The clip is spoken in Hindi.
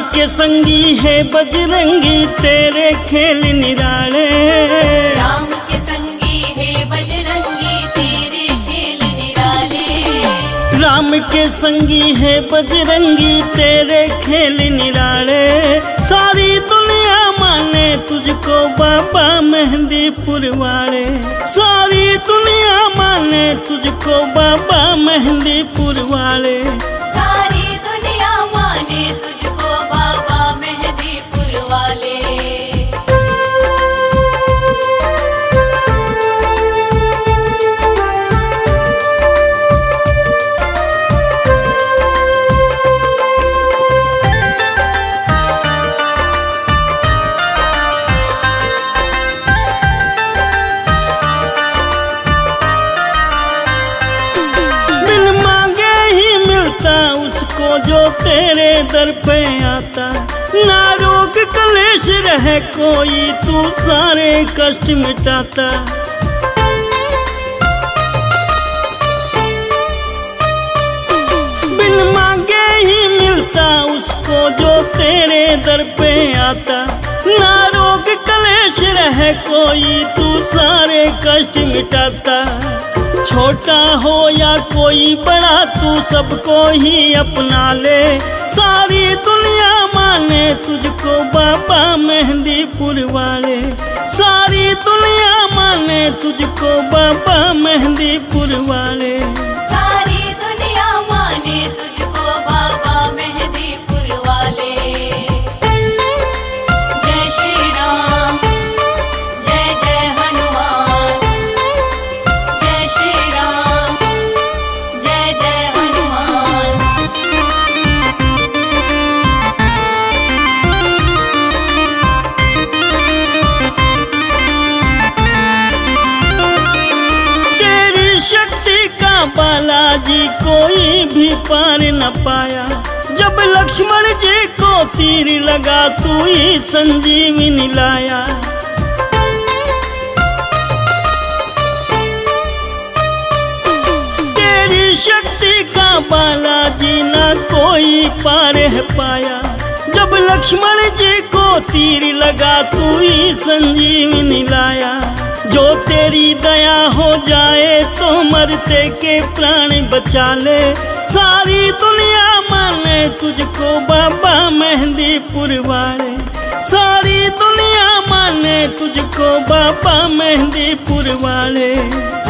के संगी है बजरंगी तेरे खेल निराले। राम के संगी है बजरंगी तेरे खेल निराले। राम के संगी है बजरंगी तेरे खेल निराले। सारी दुनिया माने तुझको बाबा मेहंदीपुर वाले। सारी दुनिया माने तुझको बाबा मेहंदीपुर वाले। सारी दुनिया माने तुझको बाबा मेहंदीपुर वाले। उसको जो तेरे दर पे आता, ना रोग कलेश रहे कोई तू सारे कष्ट मिटाता। बिन मांगे ही मिलता उसको जो तेरे दर पे आता, ना रोग कलेश रहे कोई तू सारे कष्ट मिटाता। छोटा हो या कोई बड़ा तू सबको ही अपना ले। सारी दुनिया माने तुझको बाबा मेहंदीपुर वाले। सारी दुनिया माने तुझको बाबा मेहंदीपुर वाले। सारी दुनिया माने तुझको बाबा मेहंदीपुर वाले। जय श्री राम जय जय हनुमान। जय श्री राम जय जय हनुमान। तेरी शक्ति का बालाजी कोई भी पार न पाया। जब लक्ष्मण जी को तीर लगा तू ही संजीवनी लाया। तेरी शक्ति का बालाजी ना कोई पार है पाया। जब लक्ष्मण जी को तीर लगा तू ही संजीवनी लाया। जो तेरी दया हो जाए तो मरते के प्राण बचा ले। सारी दुनिया माने तुझको बाबा मेहंदीपुर वाले। सारी दुनिया माने तुझको बाबा मेहंदीपुर वाले।